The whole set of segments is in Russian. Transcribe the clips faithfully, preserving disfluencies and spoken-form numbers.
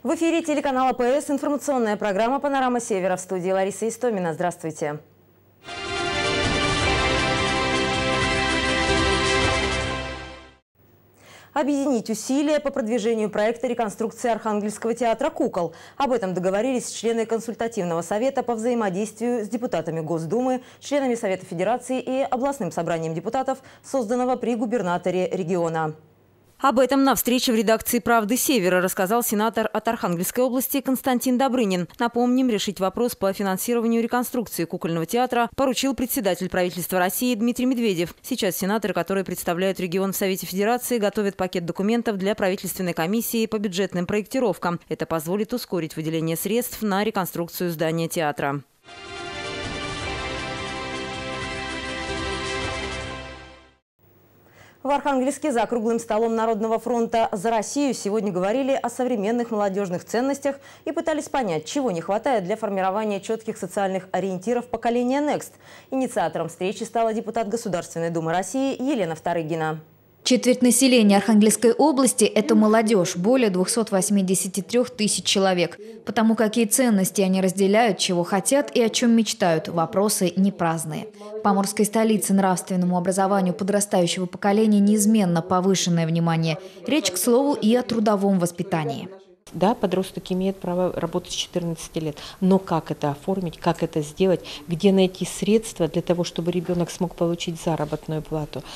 В эфире телеканала ПС информационная программа «Панорама Севера». В студии Лариса Истомина. Здравствуйте. Объединить усилия по продвижению проекта реконструкции Архангельского театра кукол. Об этом договорились члены консультативного совета по взаимодействию с депутатами Госдумы, членами Совета Федерации и областным собранием депутатов, созданного при губернаторе региона. Об этом на встрече в редакции «Правды Севера» рассказал сенатор от Архангельской области Константин Добрынин. Напомним, решить вопрос по финансированию реконструкции кукольного театра поручил председатель правительства России Дмитрий Медведев. Сейчас сенаторы, которые представляют регион в Совете Федерации, готовят пакет документов для правительственной комиссии по бюджетным проектировкам. Это позволит ускорить выделение средств на реконструкцию здания театра. В Архангельске за круглым столом Народного фронта «За Россию» сегодня говорили о современных молодежных ценностях и пытались понять, чего не хватает для формирования четких социальных ориентиров поколения Next. Инициатором встречи стала депутат Государственной Думы России Елена Вторыгина. Четверть населения Архангельской области – это молодежь, более двухсот восьмидесяти трёх тысяч человек. Потому какие ценности они разделяют, чего хотят и о чем мечтают – вопросы не праздные. В Поморской столице нравственному образованию подрастающего поколения неизменно повышенное внимание. Речь, к слову, и о трудовом воспитании. Да, подросток имеет право работать с четырнадцати лет, но как это оформить, как это сделать, где найти средства для того, чтобы ребенок смог получить заработную плату.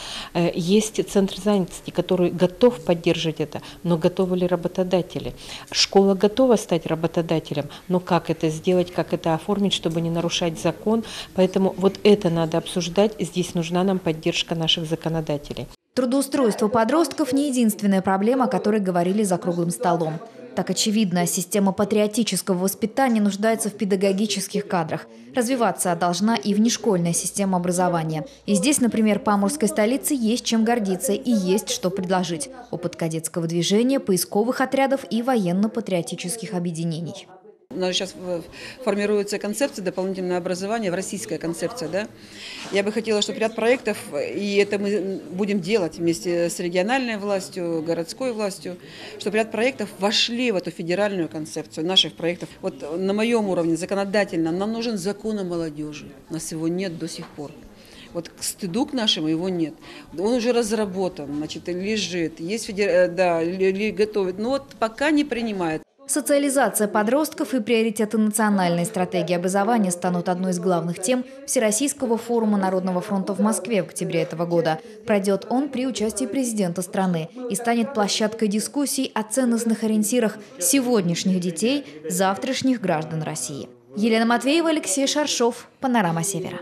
Есть центр занятости, который готов поддерживать это, но готовы ли работодатели? Школа готова стать работодателем, но как это сделать, как это оформить, чтобы не нарушать закон? Поэтому вот это надо обсуждать, здесь нужна нам поддержка наших законодателей. Трудоустройство подростков – не единственная проблема, о которой говорили за круглым столом. Так очевидно, система патриотического воспитания нуждается в педагогических кадрах. Развиваться должна и внешкольная система образования. И здесь, например, Поморской столице есть чем гордиться и есть что предложить. Опыт кадетского движения, поисковых отрядов и военно-патриотических объединений. У нас сейчас формируется концепция дополнительного образования, российская концепция. Да? Я бы хотела, чтобы ряд проектов, и это мы будем делать вместе с региональной властью, городской властью, чтобы ряд проектов вошли в эту федеральную концепцию наших проектов. Вот на моем уровне законодательно нам нужен закон о молодежи. У нас его нет до сих пор. Вот к стыду к нашему его нет. Он уже разработан, значит, лежит, есть федер... да, готовит, но вот пока не принимает. Социализация подростков и приоритеты национальной стратегии образования станут одной из главных тем Всероссийского форума Народного фронта в Москве в октябре этого года. Пройдет он при участии президента страны и станет площадкой дискуссий о ценностных ориентирах сегодняшних детей, завтрашних граждан России. Елена Матвеева, Алексей Шаршов, «Панорама Севера».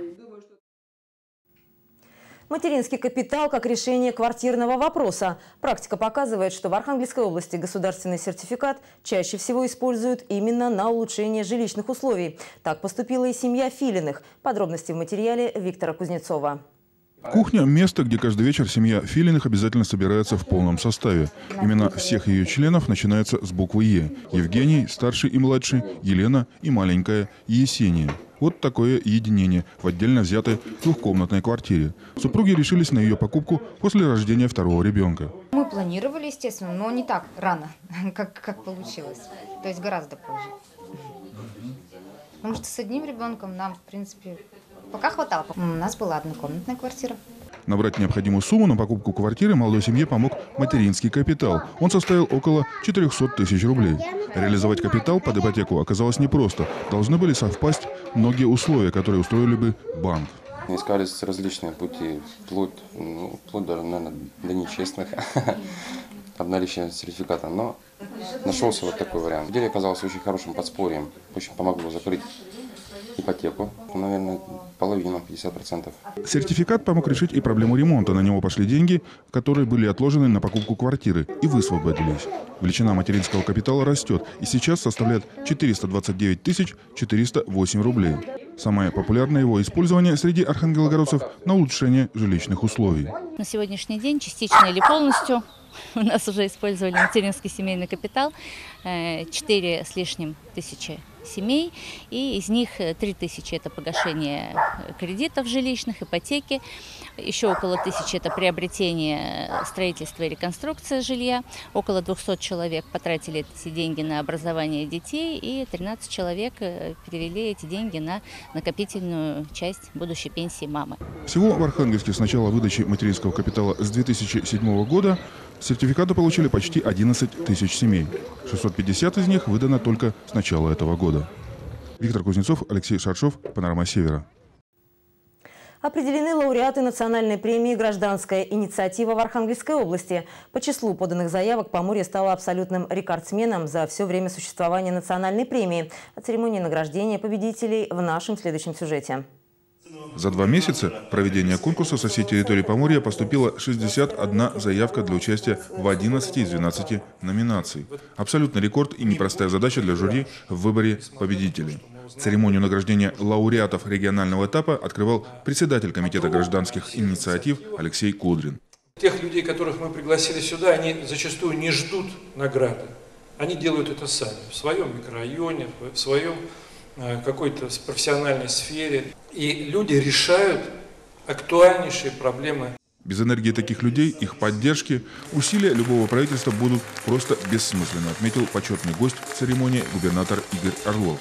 Материнский капитал как решение квартирного вопроса. Практика показывает, что в Архангельской области государственный сертификат чаще всего используют именно на улучшение жилищных условий. Так поступила и семья Филиных. Подробности в материале Виктора Кузнецова. Кухня – место, где каждый вечер семья Филиных обязательно собирается в полном составе. Имена всех ее членов начинаются с буквы «Е». Евгений, старший и младший, Елена и маленькая Есения. Вот такое единение в отдельно взятой двухкомнатной квартире. Супруги решились на ее покупку после рождения второго ребенка. Мы планировали, естественно, но не так рано, как, как получилось. То есть гораздо позже. Потому что с одним ребенком нам, в принципе, пока хватало. У нас была однокомнатная квартира. Набрать необходимую сумму на покупку квартиры молодой семье помог материнский капитал. Он составил около четырёхсот тысяч рублей. Реализовать капитал под ипотеку оказалось непросто. Должны были совпасть многие условия, которые устроили бы банк. Искались различные пути, вплоть, ну, вплоть даже, наверное, до нечестных, обналичия сертификата. Но нашелся вот такой вариант. В деле оказался очень хорошим подспорьем, очень помогло закрыть ипотеку, наверное, половину, пятьдесят процентов. Сертификат помог решить и проблему ремонта. На него пошли деньги, которые были отложены на покупку квартиры, и высвободились. Величина материнского капитала растет и сейчас составляет четыреста двадцать девять тысяч четыреста восемь рублей. Самое популярное его использование среди архангелогородцев на улучшение жилищных условий. На сегодняшний день частично или полностью у нас уже использовали материнский семейный капитал четыре с лишним тысячи семей, и из них три тысячи – это погашение кредитов жилищных, ипотеки, еще около тысячи – это приобретение, строительство и реконструкция жилья, около двухсот человек потратили эти деньги на образование детей, и тринадцать человек перевели эти деньги на накопительную часть будущей пенсии мамы. Всего в Архангельске с начала выдачи материнского капитала с две тысячи седьмого года сертификаты получили почти одиннадцать тысяч семей. шестьсот пятьдесят из них выдано только с начала этого года. Виктор Кузнецов, Алексей Шаршов, «Панорама Севера». Определены лауреаты национальной премии «Гражданская инициатива» в Архангельской области. По числу поданных заявок Поморье стало абсолютным рекордсменом за все время существования национальной премии. О церемонии награждения победителей в нашем следующем сюжете. За два месяца проведения конкурса со всей территории Поморья поступила шестьдесят одна заявка для участия в одиннадцати из двенадцати номинаций. Абсолютный рекорд и непростая задача для жюри в выборе победителей. Церемонию награждения лауреатов регионального этапа открывал председатель Комитета гражданских инициатив Алексей Кудрин. Тех людей, которых мы пригласили сюда, они зачастую не ждут награды. Они делают это сами, в своем микрорайоне, в своем какой-то профессиональной сфере. И люди решают актуальнейшие проблемы. Без энергии таких людей, их поддержки, усилия любого правительства будут просто бессмысленны, отметил почетный гость церемонии губернатор Игорь Орлов.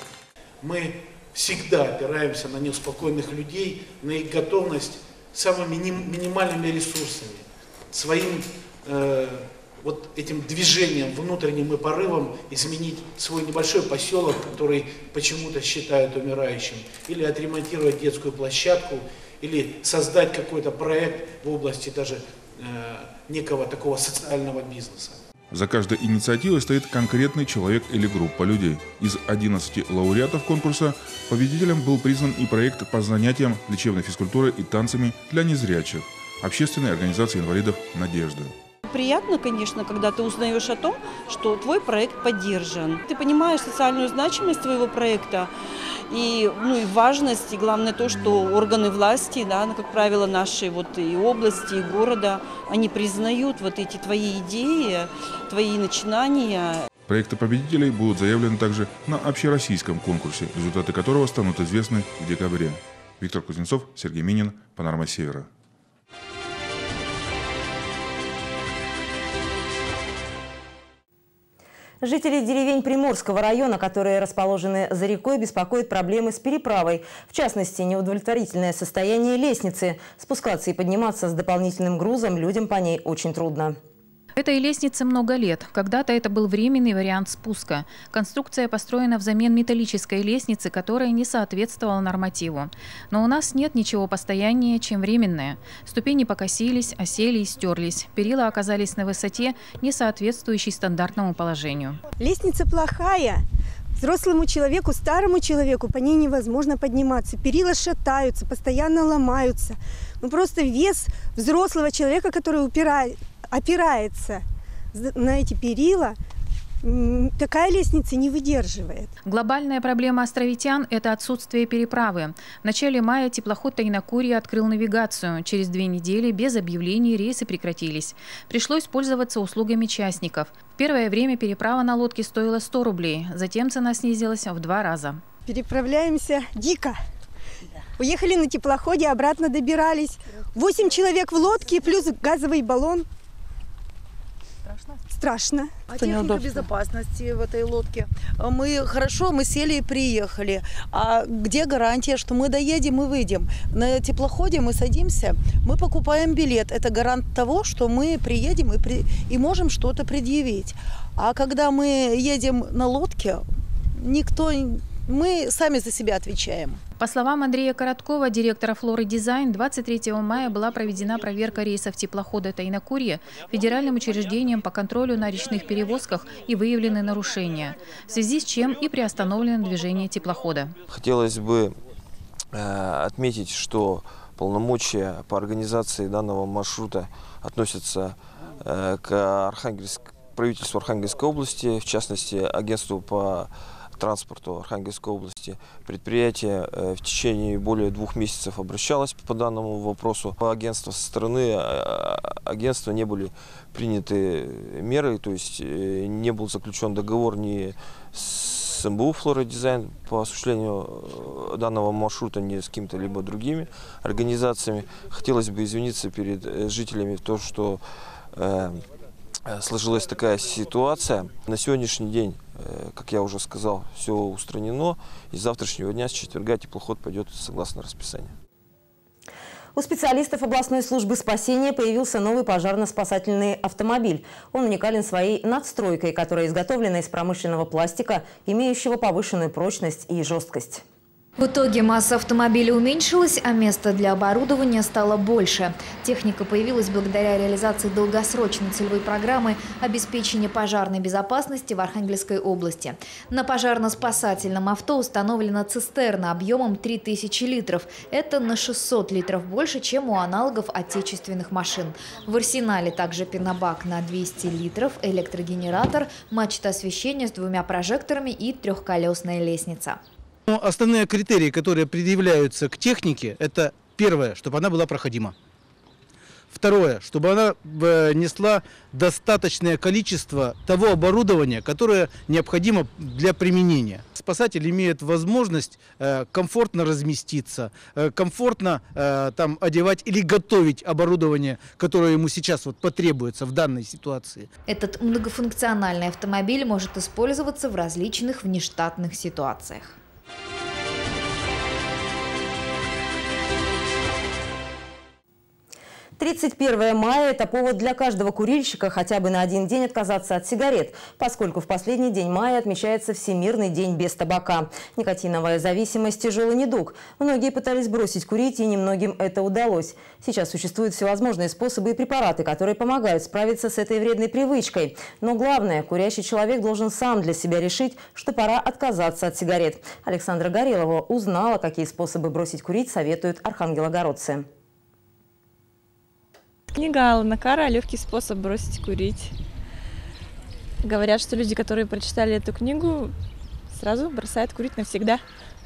Мы всегда опираемся на неуспокоенных людей, на их готовность самыми минимальными ресурсами, своим э, вот этим движением, внутренним и порывом изменить свой небольшой поселок, который почему-то считают умирающим, или отремонтировать детскую площадку, или создать какой-то проект в области даже э, некого такого социального бизнеса. За каждой инициативой стоит конкретный человек или группа людей. Из одиннадцати лауреатов конкурса победителем был признан и проект по занятиям лечебной физкультурой и танцами для незрячих общественной организации инвалидов «Надежда». Приятно, конечно, когда ты узнаешь о том, что твой проект поддержан. Ты понимаешь социальную значимость твоего проекта и, ну, и важность, и главное то, что органы власти, да, как правило, нашей вот и области, и города, они признают вот эти твои идеи, твои начинания. Проекты победителей будут заявлены также на общероссийском конкурсе, результаты которого станут известны в декабре. Виктор Кузнецов, Сергей Минин, «Панорама Севера». Жителей деревень Приморского района, которые расположены за рекой, беспокоят проблемы с переправой. В частности, неудовлетворительное состояние лестницы. Спускаться и подниматься с дополнительным грузом людям по ней очень трудно. Этой лестнице много лет. Когда-то это был временный вариант спуска. Конструкция построена взамен металлической лестницы, которая не соответствовала нормативу. Но у нас нет ничего постояннее, чем временное. Ступени покосились, осели и стерлись. Перила оказались на высоте, не соответствующей стандартному положению. Лестница плохая. Взрослому человеку, старому человеку по ней невозможно подниматься. Перила шатаются, постоянно ломаются. Ну, просто вес взрослого человека, который упирает, опирается на эти перила, такая лестница не выдерживает. Глобальная проблема островитян – это отсутствие переправы. В начале мая теплоход «Тайнакурье» открыл навигацию. Через две недели без объявлений рейсы прекратились. Пришлось пользоваться услугами частников. В первое время переправа на лодке стоила сто рублей. Затем цена снизилась в два раза. Переправляемся дико. Уехали на теплоходе, обратно добирались. Восемь человек в лодке плюс газовый баллон. Страшно? Страшно. А техника безопасности в этой лодке? Мы хорошо, мы сели и приехали. А где гарантия, что мы доедем и выйдем? На теплоходе мы садимся, мы покупаем билет. Это гарант того, что мы приедем и, при... и можем что-то предъявить. А когда мы едем на лодке, никто... Мы сами за себя отвечаем. По словам Андрея Короткова, директора «Флоры Дизайн», двадцать третьего мая была проведена проверка рейсов теплохода «Тайнакурье» федеральным учреждением по контролю на речных перевозках и выявлены нарушения, в связи с чем и приостановлено движение теплохода. Хотелось бы э, отметить, что полномочия по организации данного маршрута относятся э, к Архангельск, правительству Архангельской области, в частности, агентству по транспорту Архангельской области. Предприятие в течение более двух месяцев обращалось по данному вопросу. По агентству со стороны агентства не были приняты меры, то есть не был заключен договор ни с с эм бэ у «Флородизайн» по осуществлению данного маршрута, не с какими-то либо другими организациями. Хотелось бы извиниться перед жителями в том, что э, сложилась такая ситуация. На сегодняшний день, э, как я уже сказал, все устранено. И с завтрашнего дня, с четверга, теплоход пойдет согласно расписанию. У специалистов областной службы спасения появился новый пожарно-спасательный автомобиль. Он уникален своей надстройкой, которая изготовлена из промышленного пластика, имеющего повышенную прочность и жесткость. В итоге масса автомобиля уменьшилась, а места для оборудования стало больше. Техника появилась благодаря реализации долгосрочной целевой программы обеспечения пожарной безопасности в Архангельской области. На пожарно-спасательном авто установлена цистерна объемом три тысячи литров. Это на шестьсот литров больше, чем у аналогов отечественных машин. В арсенале также пенобак на двести литров, электрогенератор, мачта освещения с двумя прожекторами и трехколесная лестница. Основные критерии, которые предъявляются к технике, это первое, чтобы она была проходима. Второе, чтобы она несла достаточное количество того оборудования, которое необходимо для применения. Спасатель имеет возможность комфортно разместиться, комфортно там одевать или готовить оборудование, которое ему сейчас вот потребуется в данной ситуации. Этот многофункциональный автомобиль может использоваться в различных внештатных ситуациях. тридцать первое мая – это повод для каждого курильщика хотя бы на один день отказаться от сигарет, поскольку в последний день мая отмечается Всемирный день без табака. Никотиновая зависимость – тяжелый недуг. Многие пытались бросить курить, и немногим это удалось. Сейчас существуют всевозможные способы и препараты, которые помогают справиться с этой вредной привычкой. Но главное – курящий человек должен сам для себя решить, что пора отказаться от сигарет. Александра Горелова узнала, какие способы бросить курить советуют архангелогородцы. Книга Алана Карра «Легкий способ бросить курить». Говорят, что люди, которые прочитали эту книгу, сразу бросают курить навсегда.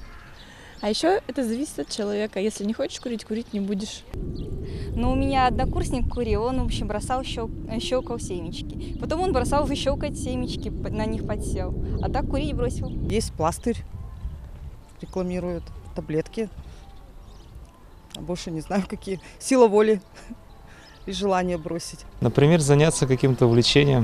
А еще это зависит от человека. Если не хочешь курить, курить не будешь. Но у меня однокурсник курил, он, в общем, бросал, щел... щелкал семечки. Потом он бросал выщелкать семечки, на них подсел. А так курить бросил. Есть пластырь, рекламируют, таблетки. А больше не знаю, какие. Сила воли. И желание бросить. Например, заняться каким-то увлечением,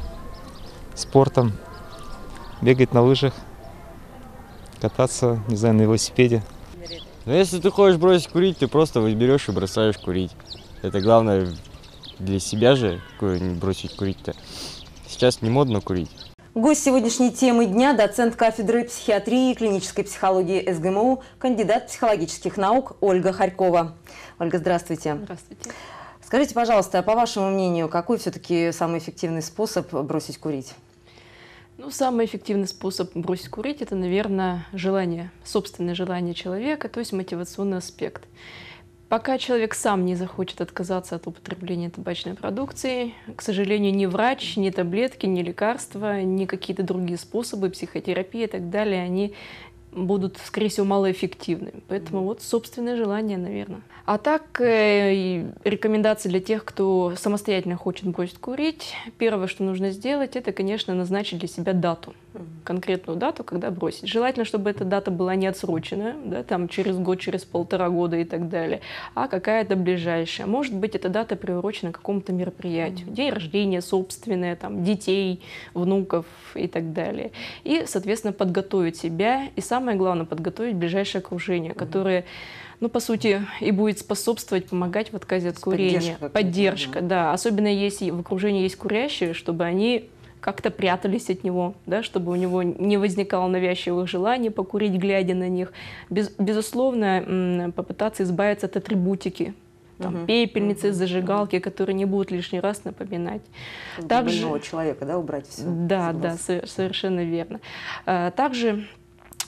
спортом, бегать на лыжах, кататься, не знаю, на велосипеде. Но если ты хочешь бросить курить, ты просто берешь и бросаешь курить. Это главное для себя же, бросить курить-то. Сейчас не модно курить. Гость сегодняшней темы дня – доцент кафедры психиатрии и клинической психологии эс гэ эм у, кандидат психологических наук Ольга Харькова. Ольга, здравствуйте. Здравствуйте. Скажите, пожалуйста, по вашему мнению, какой все-таки самый эффективный способ бросить курить? Ну, самый эффективный способ бросить курить – это, наверное, желание, собственное желание человека, то есть мотивационный аспект. Пока человек сам не захочет отказаться от употребления табачной продукции, к сожалению, ни врач, ни таблетки, ни лекарства, ни какие-то другие способы, психотерапия и так далее, они будут, скорее всего, малоэффективными. Поэтому вот собственное желание, наверное. А так, э, рекомендации для тех, кто самостоятельно хочет бросить курить. Первое, что нужно сделать, это, конечно, назначить для себя дату. Конкретную дату, когда бросить. Желательно, чтобы эта дата была не отсроченная, да, там через год, через полтора года и так далее, а какая-то ближайшая. Может быть, эта дата приурочена к какому-то мероприятию. День рождения собственное, там, детей, внуков и так далее. И, соответственно, подготовить себя и, самое главное, подготовить ближайшее окружение, которое, ну, по сути, и будет способствовать, помогать в отказе от курения. Поддержка, Поддержка, да. Особенно если в окружении есть курящие, чтобы они как-то прятались от него, да, чтобы у него не возникало навязчивых желаний покурить, глядя на них. Без, безусловно, попытаться избавиться от атрибутики. Там, угу. Пепельницы, угу. зажигалки, которые не будут лишний раз напоминать. Также больного человека, да, убрать все. Да, да, совершенно верно. Также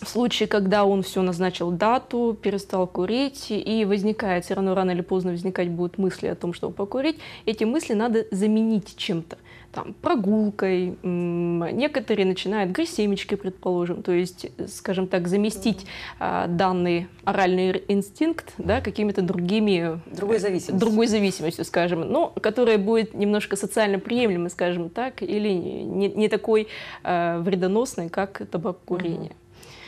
В случае, когда он все назначил дату, перестал курить, и возникает, все равно рано или поздно возникать будут мысли о том, чтобы покурить, эти мысли надо заменить чем-то. Там, прогулкой, некоторые начинают грызть семечки, предположим, то есть, скажем так, заместить а, данный оральный инстинкт, да, какими-то другими... Другой зависимостью. Другой зависимостью, скажем, но которая будет немножко социально приемлемой, скажем так, или не, не такой а, вредоносной, как табакокурение. Mm-hmm.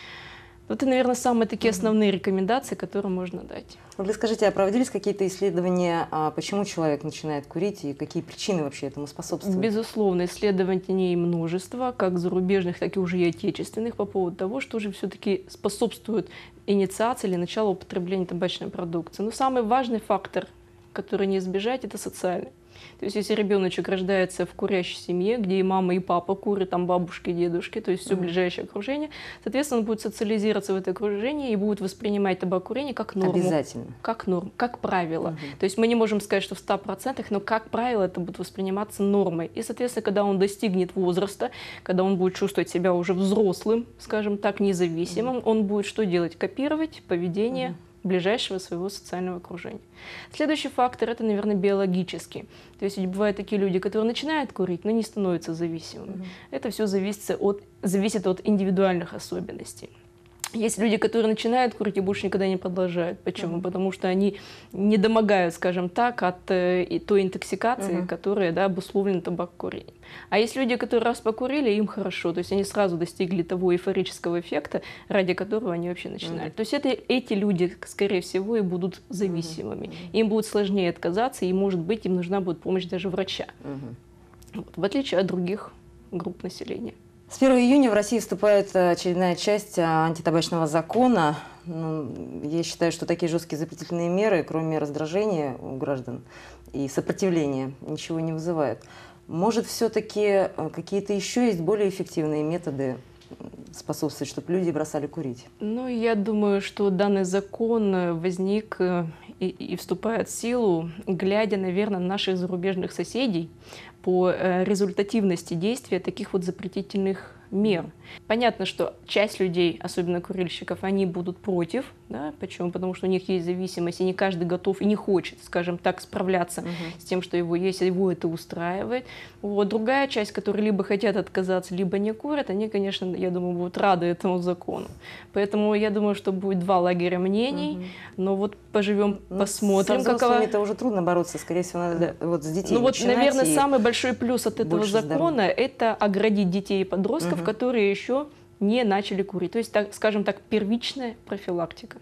Это, наверное, самые такие основные рекомендации, которые можно дать. Ольга, скажите, а проводились какие-то исследования, почему человек начинает курить и какие причины вообще этому способствуют? Безусловно, исследований множество, как зарубежных, так и уже и отечественных, по поводу того, что же все-таки способствует инициации или началу употребления табачной продукции. Но самый важный фактор, который не избежать, это социальный. То есть, если ребеночек рождается в курящей семье, где и мама, и папа курят, там бабушки, и дедушки, то есть все mm-hmm. ближайшее окружение, соответственно, он будет социализироваться в это окружение и будет воспринимать табакокурение как норму. Обязательно. Как норму, как правило. Mm-hmm. То есть мы не можем сказать, что в ста процентах, но как правило это будет восприниматься нормой. И, соответственно, когда он достигнет возраста, когда он будет чувствовать себя уже взрослым, скажем так, независимым, mm-hmm. он будет что делать? Копировать поведение mm-hmm. ближайшего своего социального окружения. Следующий фактор – это, наверное, биологический. То есть бывают такие люди, которые начинают курить, но не становятся зависимыми. Mm-hmm. Это все зависит от, зависит от индивидуальных особенностей. Есть люди, которые начинают курить и больше никогда не продолжают. Почему? Mm-hmm. Потому что они не домогают, скажем так, от э, той интоксикации, mm-hmm. которая, да, обусловлена табакокурением. А есть люди, которые раз покурили, им хорошо. То есть они сразу достигли того эйфорического эффекта, ради которого они вообще начинали. Mm-hmm. То есть это, эти люди, скорее всего, и будут зависимыми. Mm-hmm. Им будет сложнее отказаться, и, может быть, им нужна будет помощь даже врача. Mm-hmm. Вот, в отличие от других групп населения. С первого июня в России вступает очередная часть антитабачного закона. Ну, я считаю, что такие жесткие запретительные меры, кроме раздражения у граждан и сопротивления, ничего не вызывают. Может, все-таки какие-то еще есть более эффективные методы способствовать, чтобы люди бросали курить? Ну, я думаю, что данный закон возник и, и вступает в силу, глядя, наверное, на наших зарубежных соседей по результативности действия таких вот запретительных мер. Понятно, что часть людей, особенно курильщиков, они будут против. Да? Почему? Потому что у них есть зависимость, и не каждый готов и не хочет, скажем так, справляться uh-huh. с тем, что его есть, его это устраивает. Вот. Другая часть, которые либо хотят отказаться, либо не курят, они, конечно, я думаю, будут рады этому закону. Поэтому я думаю, что будет два лагеря мнений, uh-huh. но вот поживем, ну, посмотрим. Со взрослыми это уже трудно бороться, скорее всего, надо да. вот с детьми. Ну вот, наверное, самый большой плюс от этого закона – это оградить детей и подростков, uh-huh. которые еще не начали курить. То есть, так, скажем так, первичная профилактика.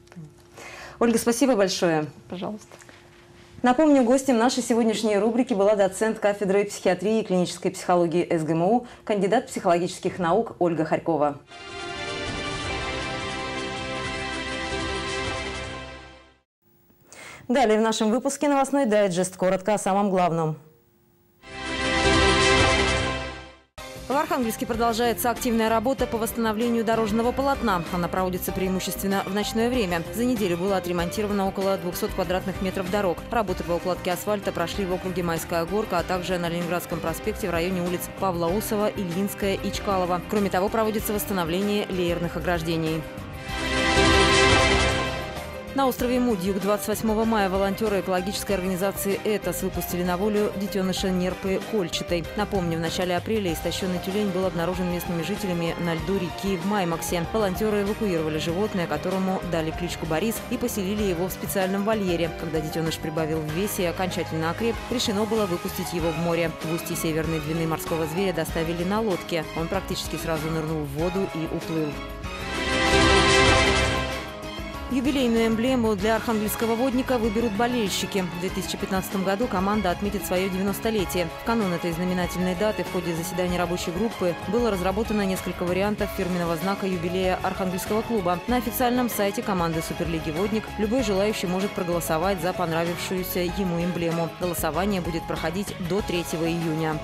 Ольга, спасибо большое. Пожалуйста. Напомню, гостем нашей сегодняшней рубрики была доцент кафедры психиатрии и клинической психологии эс гэ эм у, кандидат психологических наук Ольга Хорькова. Далее в нашем выпуске новостной дайджест. Коротко о самом главном. В Архангельске продолжается активная работа по восстановлению дорожного полотна. Она проводится преимущественно в ночное время. За неделю было отремонтировано около двухсот квадратных метров дорог. Работы по укладке асфальта прошли в округе Майская Горка, а также на Ленинградском проспекте в районе улиц Павла Усова, Ильинская и Чкалова. Кроме того, проводится восстановление леерных ограждений. На острове Мудь двадцать восьмого мая волонтеры экологической организации «Этос» выпустили на волю детеныша нерпы кольчатой. Напомню, в начале апреля истощенный тюлень был обнаружен местными жителями на льду реки в Маймаксе. Волонтеры эвакуировали животное, которому дали кличку Борис, и поселили его в специальном вольере. Когда детеныш прибавил в весе и окончательно окреп, решено было выпустить его в море. В устье северной длины морского зверя доставили на лодке. Он практически сразу нырнул в воду и уплыл. Юбилейную эмблему для архангельского водника выберут болельщики. В две тысячи пятнадцатом году команда отметит свое девяностолетие. В канун этой знаменательной даты в ходе заседания рабочей группы было разработано несколько вариантов фирменного знака юбилея архангельского клуба. На официальном сайте команды Суперлиги «Водник» любой желающий может проголосовать за понравившуюся ему эмблему. Голосование будет проходить до третьего июня.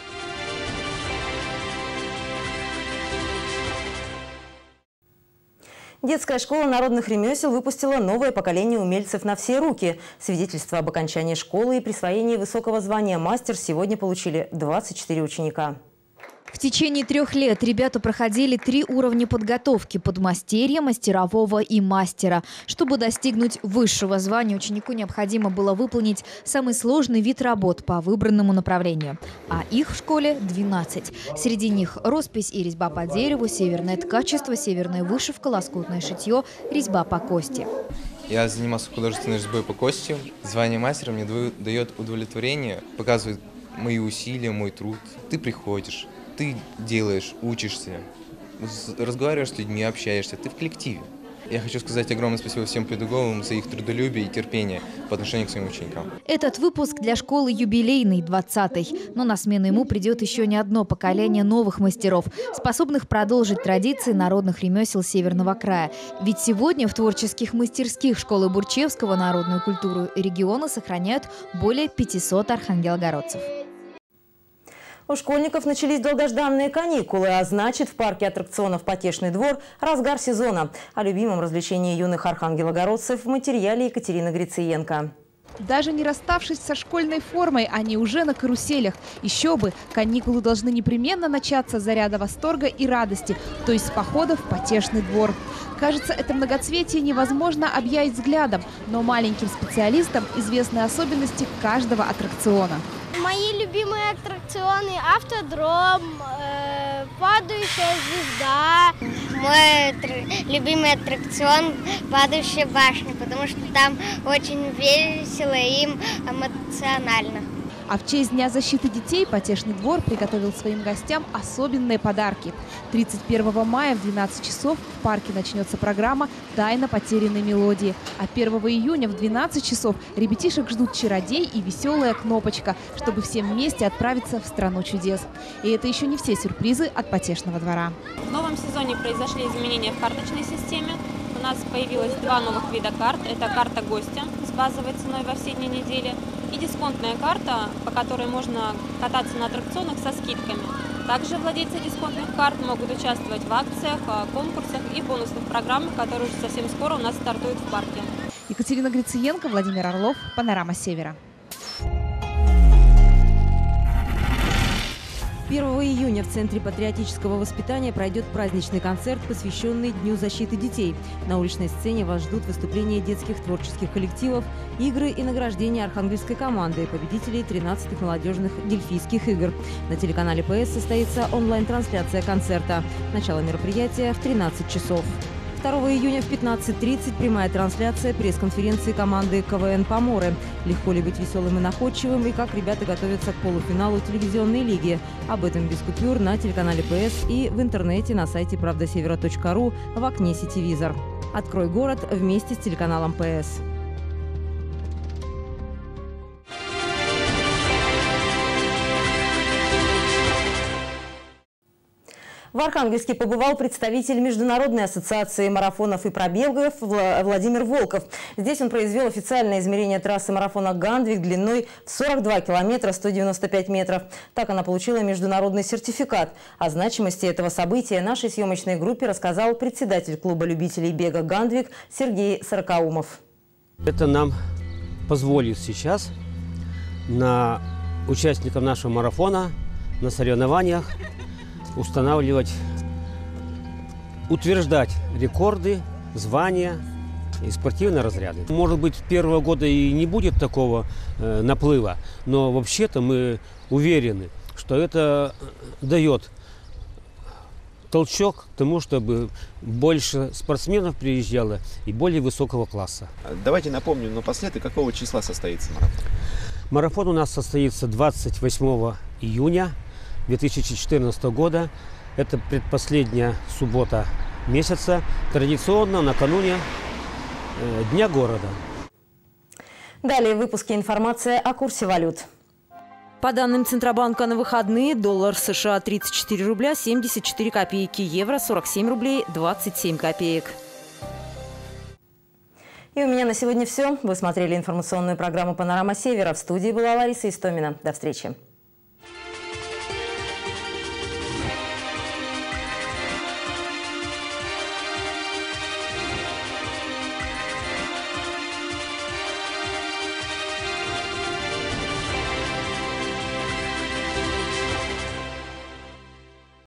Детская школа народных ремесел выпустила новое поколение умельцев на все руки. Свидетельство об окончании школы и присвоении высокого звания мастер сегодня получили двадцать четыре ученика. В течение трех лет ребята проходили три уровня подготовки – подмастерья, мастерового и мастера. Чтобы достигнуть высшего звания, ученику необходимо было выполнить самый сложный вид работ по выбранному направлению. А их в школе двенадцать. Среди них роспись и резьба по дереву, северное ткачество, северная вышивка, лоскутное шитье, резьба по кости. Я занимался художественной резьбой по кости. Звание мастера мне дает удовлетворение, показывает мои усилия, мой труд. Ты приходишь, ты делаешь, учишься, разговариваешь с людьми, общаешься, ты в коллективе. Я хочу сказать огромное спасибо всем педагогам за их трудолюбие и терпение по отношению к своим ученикам. Этот выпуск для школы юбилейный, двадцатый. Но на смену ему придет еще не одно поколение новых мастеров, способных продолжить традиции народных ремесел Северного края. Ведь сегодня в творческих мастерских школы Бурчевского народную культуру региона сохраняют более пятисот архангелогородцев. У школьников начались долгожданные каникулы, а значит, в парке аттракционов «Потешный двор» разгар сезона. О любимом развлечении юных архангелогородцев в материале Екатерины Грициенко. Даже не расставшись со школьной формой, они уже на каруселях. Еще бы, каникулы должны непременно начаться с заряда восторга и радости, то есть с похода в Потешный двор. Кажется, это многоцветие невозможно объять взглядом, но маленьким специалистам известны особенности каждого аттракциона. Мои любимые аттракционы – автодром, э, падающая звезда. Мой любимый аттракцион – падающая башня, потому что там очень весело и эмоционально. А в честь Дня защиты детей Потешный двор приготовил своим гостям особенные подарки. тридцать первого мая в двенадцать часов в парке начнется программа «Тайна потерянной мелодии». А первого июня в двенадцать часов ребятишек ждут чародей и веселая кнопочка, чтобы всем вместе отправиться в страну чудес. И это еще не все сюрпризы от Потешного двора. В новом сезоне произошли изменения в карточной системе. У нас появилось два новых вида карт. Это карта гостя с базовой ценой во все дни недели и дисконтная карта, по которой можно кататься на аттракционах со скидками. Также владельцы дисконтных карт могут участвовать в акциях, конкурсах и бонусных программах, которые уже совсем скоро у нас стартуют в парке. Екатерина Грициенко, Владимир Орлов, «Панорама Севера». первого июня в Центре патриотического воспитания пройдет праздничный концерт, посвященный Дню защиты детей. На уличной сцене вас ждут выступления детских творческих коллективов, игры и награждения архангельской команды, победителей тринадцатых молодежных дельфийских игр. На телеканале ПС состоится онлайн-трансляция концерта. Начало мероприятия в тринадцать часов. второго июня в пятнадцать тридцать прямая трансляция пресс-конференции команды КВН «Поморы». Легко ли быть веселым и находчивым, и как ребята готовятся к полуфиналу телевизионной лиги. Об этом без купюр на телеканале ПС и в интернете на сайте правда севера точка ру в окне «Сетевизор». Открой город вместе с телеканалом ПС. В Архангельске побывал представитель Международной ассоциации марафонов и пробегов Владимир Волков. Здесь он произвел официальное измерение трассы марафона «Гандвик» длиной в сорок два километра сто девяносто пять метров. Так она получила международный сертификат. О значимости этого события нашей съемочной группе рассказал председатель клуба любителей бега «Гандвик» Сергей Сорокаумов. Это нам позволит сейчас на участников нашего марафона на соревнованиях устанавливать, утверждать рекорды, звания и спортивные разряды. Может быть, с первого года и не будет такого э, наплыва, но вообще-то мы уверены, что это дает толчок к тому, чтобы больше спортсменов приезжало и более высокого класса. Давайте напомним напоследок, какого числа состоится марафон. Марафон у нас состоится двадцать восьмого июня две тысячи четырнадцатого года. Это предпоследняя суббота месяца, традиционно накануне э, Дня города. Далее в выпуске информация о курсе валют. По данным Центробанка на выходные, доллар США тридцать четыре рубля семьдесят четыре копейки, евро сорок семь рублей двадцать семь копеек. И у меня на сегодня все. Вы смотрели информационную программу «Панорама Севера». В студии была Лариса Истомина. До встречи.